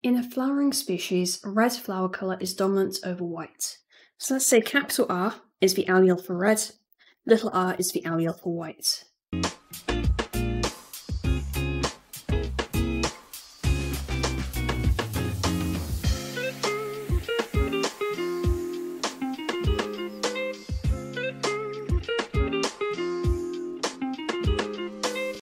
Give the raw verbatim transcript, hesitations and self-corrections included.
In a flowering species, red flower colour is dominant over white. So let's say capital R is the allele for red, little r is the allele for white.